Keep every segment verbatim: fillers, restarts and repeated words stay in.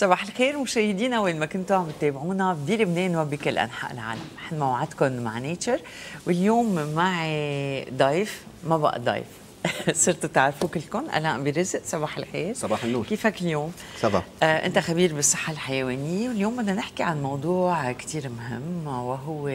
صباح الخير مشاهدينا وين ما كنتوا عم تتابعونا بدي لبنان وبكل انحاء العالم. نحن موعدكم مع نيتشر، واليوم معي ضيف ما بقى ضيف صرتوا تعرفوه كلكم. انا برزق. صباح الخير. صباح النور. كيفك اليوم؟ صباح. آه، انت خبير بالصحه الحيوانيه، واليوم بدنا نحكي عن موضوع كثير مهم وهو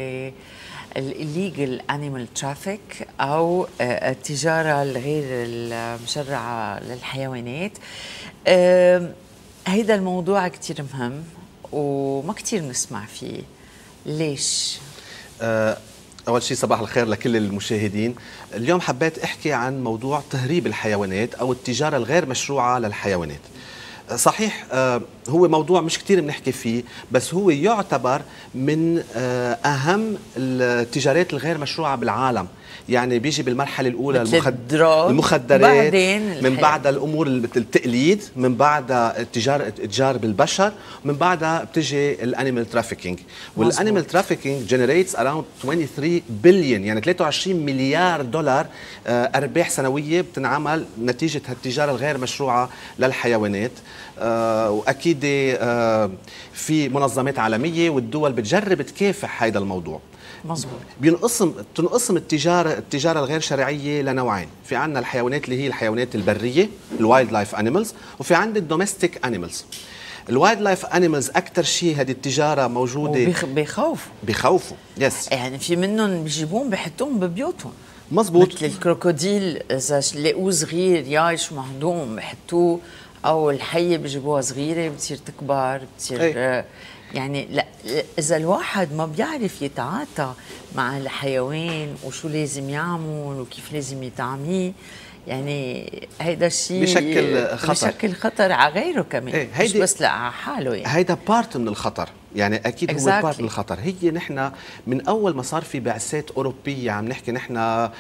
الليجل انيمال ترافيك او آه التجاره الغير المشرعه للحيوانات. آه، هيدا الموضوع كتير مهم وما كتير بنسمع فيه. ليش؟ أه أول شيء صباح الخير لكل المشاهدين. اليوم حبيت أحكي عن موضوع تهريب الحيوانات أو التجارة الغير مشروعة للحيوانات. صحيح أه هو موضوع مش كتير بنحكي فيه، بس هو يعتبر من أه أهم التجارات الغير مشروعة بالعالم. يعني بيجي بالمرحلة الأولى المخد... المخدرات، من بعدها الأمور التقليد، من بعدها التجارة التجار بالبشر، من بعدها بتجي الانيمال ترافيكينج. والانيمال ترافيكينج جنريتس اراوند ثلاثة وعشرين بليون، يعني ثلاثة وعشرين مليار دولار أرباح سنوية بتنعمل نتيجة هالتجارة الغير مشروعة للحيوانات. آه وأكيد آه في منظمات عالمية والدول بتجرب تكافح هذا الموضوع. مظبوط. بينقسم تنقسم التجاره التجاره الغير شرعيه لنوعين. في عندنا الحيوانات اللي هي الحيوانات البريه، الوايلد لايف انيمالز، وفي عندنا الدوميستيك انيمالز. الوايلد لايف انيمالز اكثر شيء هذه التجاره موجوده، بيخوفوا بيخوفوا يس يعني في منهم بيجيبوهم بيحطوهم ببيوتهم. مزبوط. مثل الكروكوديل اذا لقوه صغير يايش مهضوم بحطوه، او الحيه بيجيبوها صغيره بتصير تكبر بتصير ايه؟ يعني لا، إذا الواحد ما بيعرف يتعاطى مع الحيوان وشو لازم يعمل وكيف لازم يطعميه، يعني هيدا الشيء بشكل خطر، بشكل خطر على غيره كمان. ايه مش بس على حاله. يعني هيدا بارت من الخطر، يعني اكيد exactly. هو بارت من الخطر. هي نحن من اول ما صار في بعثات اوروبيه، عم نحكي نحن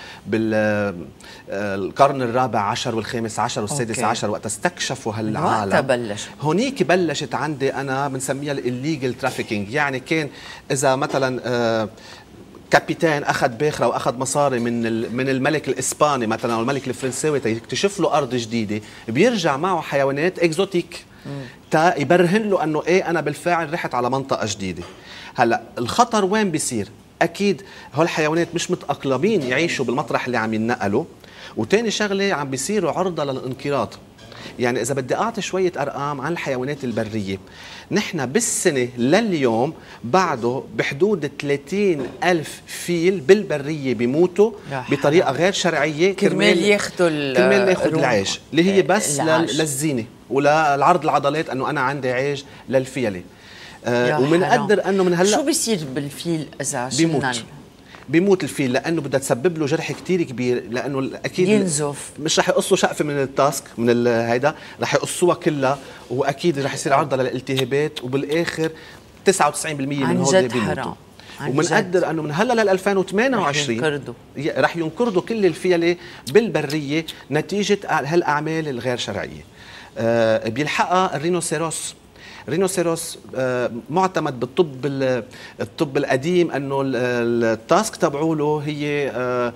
بالقرن الرابع عشر والخامس عشر والسادس عشر، وقت استكشفوا هالعالم بلشت هونيك بلشت عندي انا بنسميها الليجل ترافيكينج. يعني كان اذا مثلا آه كابيتان اخذ باخره واخذ مصاري من من الملك الاسباني مثلا او الملك الفرنساوي تيكتشف له ارض جديده، بيرجع معه حيوانات اكزوتيك تا يبرهن له انه ايه انا بالفعل رحت على منطقه جديده. هلا الخطر وين بيصير؟ اكيد هول الحيوانات مش متاقلمين يعيشوا بالمطرح اللي عم ينقلوا، وتاني شغله عم بيصيروا عرضه للانقراض. يعني إذا بدي أعطي شوية أرقام عن الحيوانات البرية، نحن بالسنة لليوم بعده بحدود ثلاثين ألف فيل بالبرية بيموتوا بطريقة غير شرعية كرمال ياخذوا كرمال ياخذوا العيش اللي هي بس للزينة وللعرض العضلات، أنه أنا عندي عيش للفيلة. آه ومنقدر أنه من هلا شو بيصير بالفيل إذا بيموت؟ بيموت الفيل لانه بدها تسبب له جرح كثير كبير، لانه اكيد ينزف. مش رح يقصوا شقفه من التاسك من هيدا، رح يقصوها كلها، واكيد رح يصير عرضه للالتهابات، وبالاخر تسعة وتسعين بالمئة من هول بيموتوا. ومنقدر انه من هلا لل ألفين وثمانية وعشرين رح ينقرضوا رح ينقرضوا كل الفيله بالبريه نتيجه هالاعمال الغير شرعيه. أه بيلحقها الرينوسيروس. الرينوسيروس معتمد بالطب الطب القديم انه التاسك تبعوله هي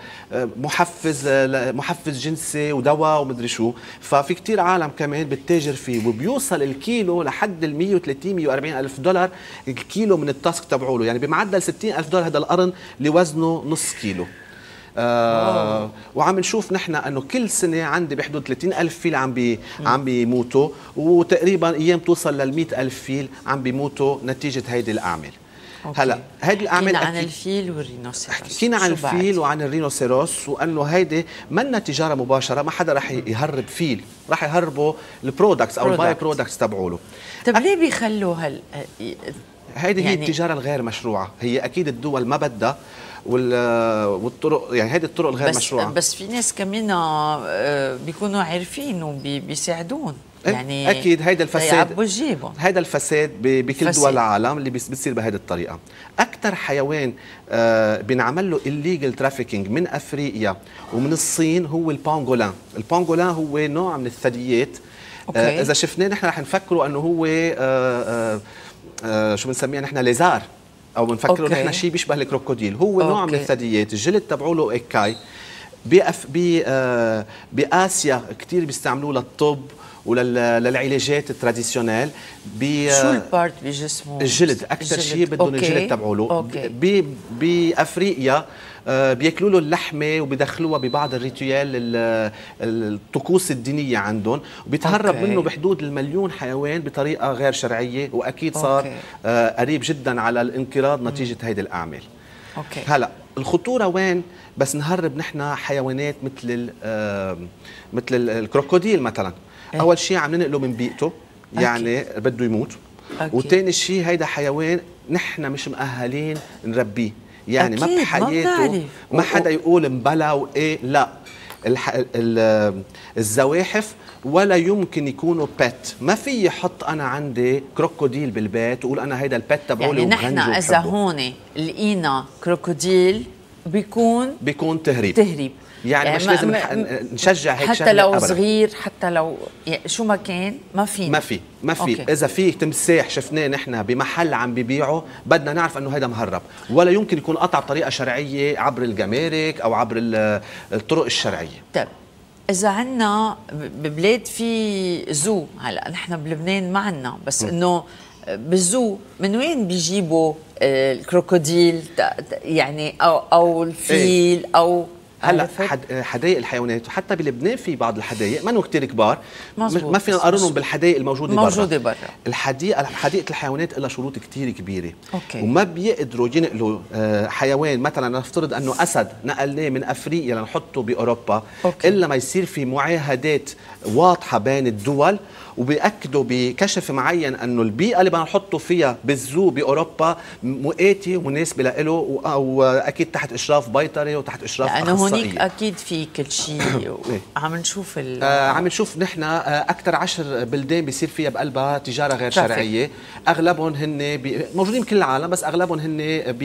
محفز محفز جنسي ودواء ومدري شو، ففي كتير عالم كمان بتتاجر فيه، وبيوصل الكيلو لحد ال مئة وثلاثين مئة وأربعين ألف دولار الكيلو من التاسك تبعوله، يعني بمعدل ستين ألف دولار هذا القرن اللي وزنه نص كيلو. آه وعم نشوف نحن انه كل سنه عندي بحدود ثلاثين ألف فيل عم بي عم بيموتوا، وتقريبا ايام توصل لل مئة ألف فيل عم بيموتوا نتيجه هيدي الاعمال. أوكي. هلا هيدي الاعمال حكينا عن الفيل والرينوسيروس، حكينا عن الفيل وعن الرينوسيروس، وانه هيدي منا تجاره مباشره، ما حدا رح يهرب فيل، رح يهربوا البرودكتس او الباي برودكتس تبعوله. طيب ليه بيخلوا هال هيدي يعني هي التجاره الغير مشروعه؟ هي اكيد الدول ما بدها والطرق، يعني هذه الطرق الغير بس مشروعه. بس في ناس كمان بيكونوا عارفين وبيساعدون، يعني اكيد هيدا الفساد جيبهم. هيدا الفساد بكل فساد. دول العالم اللي بيصير بهذه الطريقه. اكثر حيوان آه بينعمل له الليجل ترافيكينج من افريقيا ومن الصين هو البانغولان. البانغولان هو نوع من الثدييات. آه اذا شفناه نحن رح نفكره انه هو آه آه آه شو بنسميها نحن ليزار، او بنفكره نحن شيء بيشبه الكروكوديل. هو أوكي. نوع من الثدييات، الجلد تبعوله ايكاي. بأف بي آه بآسيا كثير بيستعملوه للطب وللعلاجات التراديشنال. شو البارت بجسمه؟ الجلد اكثر شيء بدهم الجلد تبعوله. بافريقيا آه بياكلوا له اللحمه وبيدخلوها ببعض الريتويال الطقوس الدينيه عندهم، وبيتهرب أوكي. منه بحدود المليون حيوان بطريقه غير شرعيه، واكيد صار آه قريب جدا على الانقراض نتيجه هيدي الاعمال. أوكي. هلا الخطوره وين؟ بس نهرب نحن حيوانات مثل آه مثل الكروكوديل مثلا. إيه؟ اول شيء عم ننقله من بيئته، يعني أكيد. بده يموت. وثاني شيء هيدا حيوان نحن مش مؤهلين نربيه، يعني ما بحياته ما حدا يقول مبلا وايه، لا الح... الزواحف ولا يمكن يكونوا بيت. ما في يحط انا عندي كروكوديل بالبيت وقول انا هيدا البيت تبعولي. يعني نحن اذا هون لقينا كروكوديل بيكون بيكون تهريب تهريب يعني, يعني مش لازم نشجع هيك حتى لو أبداً. صغير حتى لو يعني شو ما كان ما فينا ما في ما في اذا في تمساح شفناه نحن بمحل عم ببيعه بدنا نعرف انه هذا مهرب، ولا يمكن يكون قطع بطريقه شرعيه عبر الجمارك او عبر الطرق الشرعيه. طيب اذا عندنا ببلاد في زو، هلا نحن بلبنان ما عندنا، بس انه بالزو من وين بيجيبوا الكروكوديل يعني او او الفيل او هلا حدائق الحيوانات، وحتى بلبنان في بعض الحدائق منو كثير كبار، ما فينا نقارنهم بالحدائق الموجوده برا. موجوده برا. الحديقه حديقه الحيوانات لها شروط كثير كبيره. أوكي. وما بيقدروا ينقلوا حيوان، مثلا نفترض انه اسد نقلناه من افريقيا لنحطه باوروبا. أوكي. الا ما يصير في معاهدات واضحه بين الدول، وبيأكدوا بكشف معين انه البيئه اللي بدنا نحطه فيها بالزو باوروبا مؤاتي ومناسبه له، او اكيد تحت اشراف بيطري وتحت اشراف اخصائي. هونيك اكيد في كل شيء. عم نشوف آه عم نشوف نحن آه اكثر عشر بلدان بيصير فيها بقلبها تجاره غير ترافيك. شرعيه، اغلبهم هن موجودين بكل العالم، بس اغلبهم هن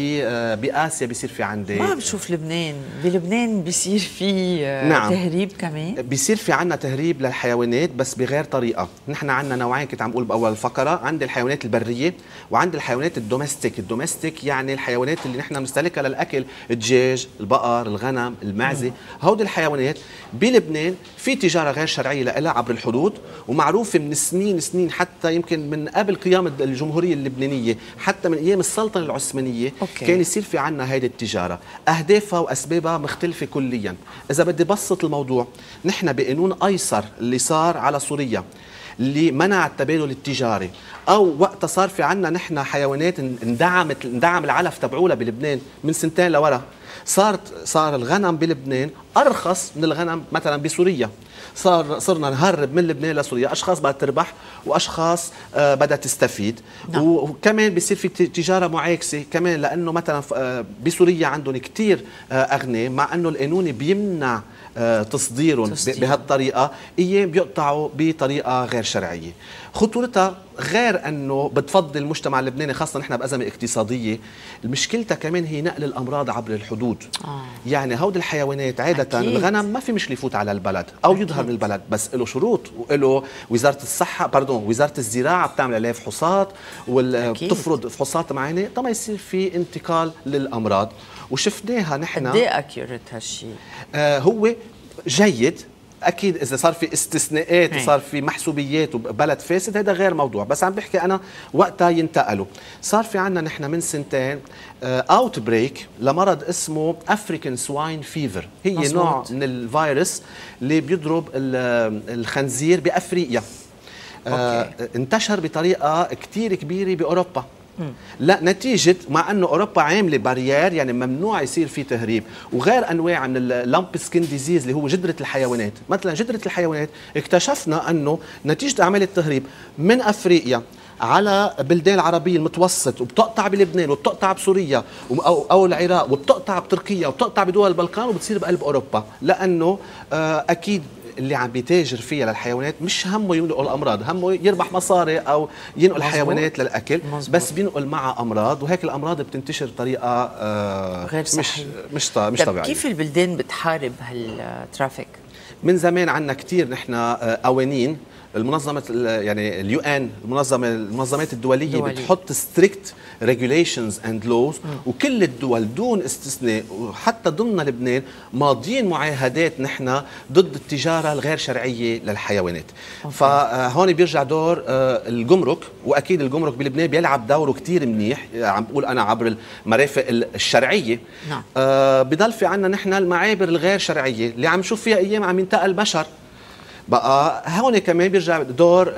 آه باسيا بيصير في عندي. ما بشوف لبنان، بلبنان بيصير في آه نعم. تهريب كمان. بيصير في عندنا تهريب للحيوانات بس بغير طريقه. نحن عندنا نوعين كنت عم بقول باول الفقره، عند الحيوانات البريه وعند الحيوانات الدومستيك. الدومستيك يعني الحيوانات اللي نحن بنستهلكها للاكل، الدجاج، البقر، الغنم، المعزه. هودي الحيوانات بلبنان في تجاره غير شرعيه لها عبر الحدود، ومعروفه من سنين سنين، حتى يمكن من قبل قيام الجمهوريه اللبنانيه، حتى من ايام السلطنه العثمانيه. أوكي. كان يصير في عندنا هيدي التجاره، اهدافها واسبابها مختلفه كليا. اذا بدي بسط الموضوع، نحن بقانون ايسر اللي صار على سوريا اللي منع التبادل التجاري، او وقتها صار في عنا نحن حيوانات اندعمت اندعم العلف تبعولها بلبنان من سنتين لورا، صارت صار الغنم بلبنان ارخص من الغنم مثلا بسوريا. صار صرنا نهرب من لبنان لسوريا، اشخاص بدها تربح واشخاص آه بدها تستفيد. نعم. وكمان بيصير في تجاره معاكسه كمان، لانه مثلا آه بسوريا عندهم كثير آه اغنام، مع انه القانون بيمنع آه تصديرهم تصدير. بهالطريقه، ايام بيقطعوا بطريقه غير شرعيه. خطورتها غير انه بتفضل المجتمع اللبناني، خاصه نحن بازمه اقتصاديه، مشكلتها كمان هي نقل الامراض عبر الحدود. آه. يعني هود الحيوانات عاده أكيد. الغنم ما في مشكله يفوت على البلد او أكيد. يظهر من البلد، بس له شروط، وله وزاره الصحه باردون وزاره الزراعه بتعمل عليه فحوصات وبتفرض فحوصات معينه طبعا يصير في انتقال للامراض. وشفناها نحن. قد ايه اكيوريت هالشيء؟ آه هو جيد اكيد، اذا صار في استثناءات وصار في محسوبيات وبلد فاسد هذا غير موضوع، بس عم بحكي انا وقتها ينتقلوا. صار في عندنا نحن من سنتين اوت بريك لمرض اسمه افريكان سواين فيفر، هي مزبوط. نوع من الفيروس اللي بيضرب الخنزير بافريقيا. آه انتشر بطريقه كثير كبيره باوروبا. لا نتيجة مع انه اوروبا عامله بارير، يعني ممنوع يصير في تهريب، وغير انواع من اللامب سكين ديزيز اللي هو جدرة الحيوانات. مثلا جدرة الحيوانات اكتشفنا انه نتيجة عملية التهريب من افريقيا على بلدان العربية المتوسط، وبتقطع بلبنان وبتقطع بسوريا او او العراق وبتقطع بتركيا وبتقطع بدول البلقان وبتصير بقلب اوروبا، لانه آه اكيد اللي عم بيتاجر فيها للحيوانات مش همه ينقل الامراض، همه يربح مصاري او ينقل حيوانات للاكل. مزبوط. بس بينقل معها امراض، وهيك الامراض بتنتشر بطريقه آه غير مش مش مش طبيعيه. كيف البلدان بتحارب هالترافيك؟ من زمان عندنا كثير نحن قوانين. المنظمه يعني اليو ان المنظمه المنظمات الدوليه دولي. بتحط ستريكت ريجوليشنز اند لوز، وكل الدول دون استثناء وحتى ضمن لبنان ماضيين معاهدات نحن ضد التجاره الغير شرعيه للحيوانات. أوكي. فهون بيرجع دور الجمرك، واكيد الجمرك بلبنان بيلعب دوره كثير منيح، عم بقول انا عبر المرافق الشرعيه. نعم. آه بضل في عندنا نحن المعابر الغير شرعيه اللي عم نشوف فيها ايام عم ينتقل بشر. بقى هون كمان بيرجع دور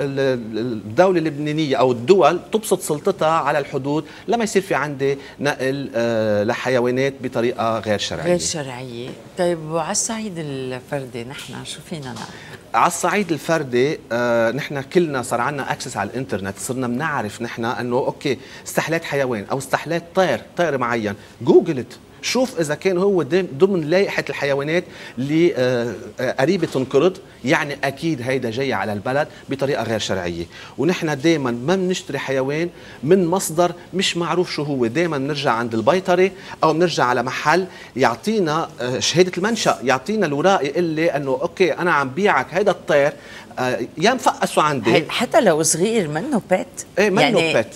الدولة اللبنانية أو الدول تبسط سلطتها على الحدود لما يصير في عندي نقل لحيوانات بطريقة غير شرعية. غير شرعية. طيب وعلى الصعيد الفردي نحن شو فينا نعمل؟ على الصعيد الفردي آه نحن كلنا صار عندنا اكسس على الانترنت، صرنا بنعرف نحن انه اوكي استحليت حيوان او استحليت طير طير معين، جوجلت شوف اذا كان هو ضمن لائحه الحيوانات اللي قريبه تنقرض، يعني اكيد هيدا جاي على البلد بطريقه غير شرعيه. ونحن دائما ما بنشتري حيوان من مصدر مش معروف شو هو، دائما بنرجع عند البيطري او بنرجع على محل يعطينا شهاده المنشا، يعطينا الوراق يقول لي انه اوكي انا عم بيعك هيدا الطير يا مفقسوا عندي، حتى لو صغير منه بيت. ايه منه يعني بيت.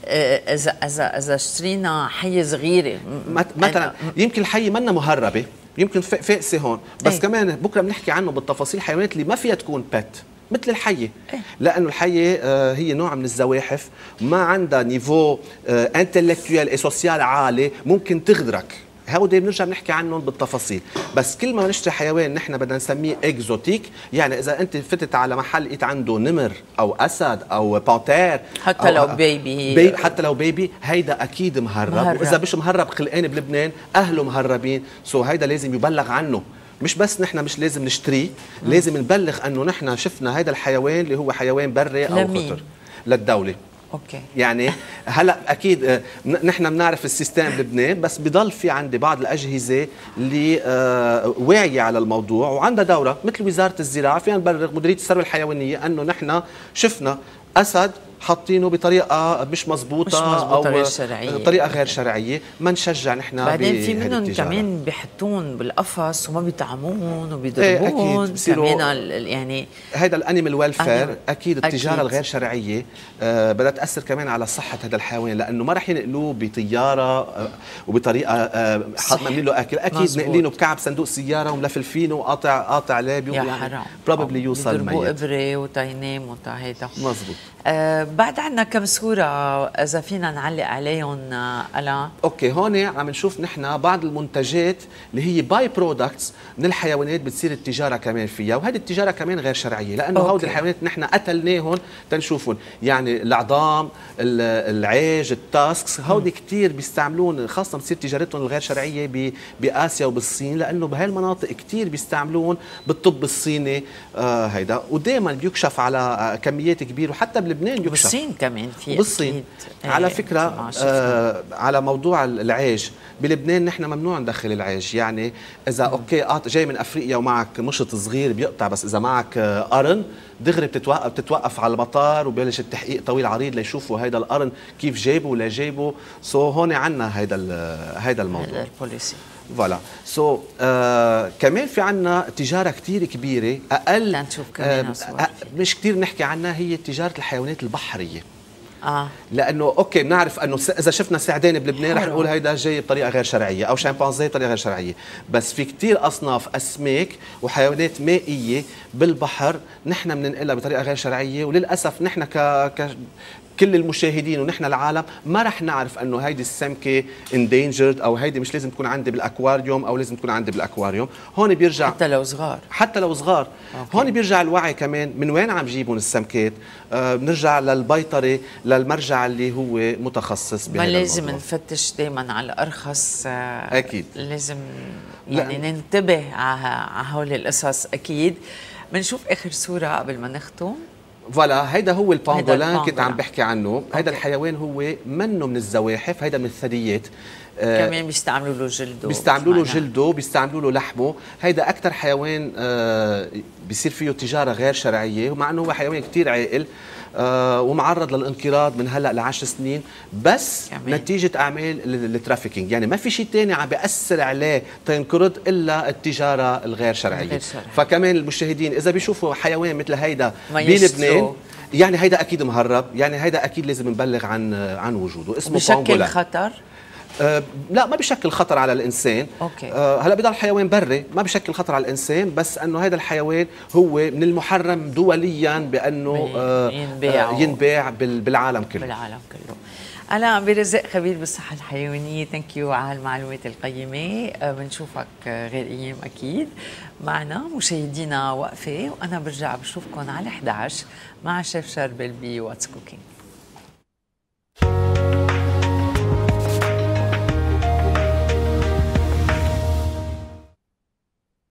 اذا اذا اذا اشترينا حيه صغيره مثلا يمكن الحيه منا مهربه، يمكن فاقسه هون، بس ايه؟ كمان بكره بنحكي عنه بالتفاصيل الحيوانات اللي ما فيها تكون بيت مثل الحيه. ايه؟ لانه الحيه آه هي نوع من الزواحف ما عندها نيفو آه انتلكتويال اي سوسيال عالي، ممكن تغدرك. هودي بنرجع بنحكي عنهم بالتفاصيل، بس كل ما نشتري حيوان نحن بدنا نسميه اكزوتيك، يعني اذا انت فتت على محل لقيت عنده نمر او اسد او بانتير حتى أو لو بيبي, بيبي حتى لو بيبي هيدا اكيد مهرب, مهرب. واذا مش مهرب خلقان بلبنان اهله مهربين، سو هيدا لازم يبلغ عنه. مش بس نحن مش لازم نشتريه، لازم نبلغ انه نحن شفنا هيدا الحيوان اللي هو حيوان بري او خطر للدوله. اوكي. يعني هلا اكيد نحن بنعرف السيستم بلبنان، بس بضل في عندي بعض الاجهزه اللي واعيه على الموضوع وعندها دوره، مثل وزاره الزراعه فينا نبلغ مديريه الثروه الحيوانيه انه نحن شفنا اسد حاطينه بطريقه مش مزبوطه او غير شرعية. طريقه غير شرعيه، ما نشجع نحن. بعدين في منهم كمان بيحطون بالقفص وما بيطعمون وبيضربون كمان، يعني هذا الانيمال ويلفير. اكيد التجاره أكيد. الغير شرعيه آه بدها تاثر كمان على صحه هذا الحيوان، لانه ما راح ينقلوه بطياره آه وبطريقه آه حاطين له اكل، اكيد نقلينه بكعب صندوق سياره وملفلفينه وقاطع قاطع لابي، يعني بروبلي يوصل ميت ابره وتينام وتا هيدا مزبوط. آه بعد عندنا كم صورة إذا فينا نعلق عليهم ألا؟ أوكي، هون عم نشوف نحن بعض المنتجات اللي هي باي برودكتس من الحيوانات بتصير التجارة كمان فيها، وهذه التجارة كمان غير شرعية، لأنه هودي الحيوانات نحن قتلناهم تنشوفهم، يعني العظام، العيج، التاسكس، هودي كتير بيستعملون، خاصة بتصير تجارتهم الغير شرعية بآسيا وبالصين، لأنه بهاي المناطق كتير بيستعملون بالطب الصيني آه هيدا، ودائما بيكشف على كميات كبيرة، وحتى بلبنان بيكشف. بالصين كمان في بالصين. على فكرة آه على موضوع العيش بلبنان نحن ممنوع ندخل العيش، يعني إذا م. أوكي جاي من أفريقيا ومعك مشط صغير بيقطع، بس إذا معك آه قرن دغري بتتوقف بتتوقف على المطار وبيبلش التحقيق طويل عريض ليشوفوا هيدا القرن كيف جابه ولا جابه. سو هون عنا هيدا هيدا الموضوع البوليسي. فوالا سو آه كمان في عنا تجاره كثير كبيره اقل آه آه مش كثير نحكي عنها، هي تجاره الحيوانات البحريه. اه لانه اوكي بنعرف انه اذا شفنا سعدان بلبنان رح نقول هيدا جاي بطريقه غير شرعيه، او شمبانزي بطريقه غير شرعيه، بس في كثير اصناف اسماك وحيوانات مائيه بالبحر نحن بننقلها بطريقه غير شرعيه، وللاسف نحن ك, ك... كل المشاهدين ونحن العالم ما رح نعرف انه هيدي السمكه اندينجرد او هيدي مش لازم تكون عندي بالاكواريوم او لازم تكون عندي بالاكواريوم. هون بيرجع حتى لو صغار حتى لو صغار أوكي. هون بيرجع الوعي كمان، من وين عم جيبون السمكات؟ آه بنرجع للبيطري للمرجع اللي هو متخصص بهذا الموضوع. ما لازم نفتش دائما على الارخص آه اكيد، لازم يعني لا. ننتبه على هول القصص. اكيد. بنشوف اخر صوره قبل ما نختم. فوالا هيدا هو البانغولان كنت عم بحكي عنه. هيدا الحيوان هو منه من الزواحف، هيدا من الثدييات. آه كمان بيستعملوا له جلده، بيستعملوا له جلده، بيستعملوا له لحمه. هيدا اكثر حيوان آه بيصير فيه تجاره غير شرعيه، ومع انه هو حيوان كثير عاقل آه ومعرض للانقراض من هلا لعشر سنين، بس كمان نتيجه اعمال الترافيكينج. يعني ما في شيء ثاني عم بياثر عليه تينقرض الا التجاره الغير شرعيه. الغير شرعية. فكمان المشاهدين اذا بيشوفوا حيوان مثل هيدا بلبنان، يعني هيدا اكيد مهرب، يعني هيدا اكيد لازم نبلغ عن عن وجوده. اسمه بشكل بانجولا. خطر؟ أه لا، ما بشكل خطر على الانسان. أوكي. أه هلا بضل حيوان بري، ما بشكل خطر على الانسان، بس انه هذا الحيوان هو من المحرم دوليا بانه أه ينباع, أه ينباع بالعالم كله. بالعالم كله. أنا عم برزق خبير بالصحة الحيوانية، ثانك يو على المعلومات القيمة. بنشوفك غير أيام أكيد معنا. مشاهدينا وقفة، وأنا برجع بشوفكم على إحدى عشر مع شيف شربل بي واتس كوكينج.